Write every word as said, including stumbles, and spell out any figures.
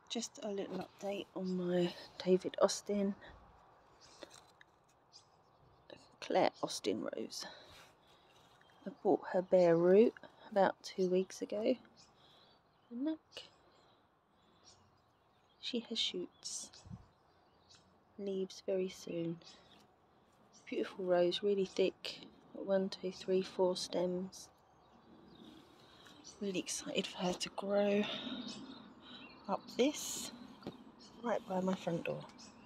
Just a little update on my David Austin, Claire Austin rose. I bought her bare root about two weeks ago, and look, she has shoots, leaves very soon. Beautiful rose, really thick, one, two, three, four stems. Really excited for her to grow up this, right by my front door.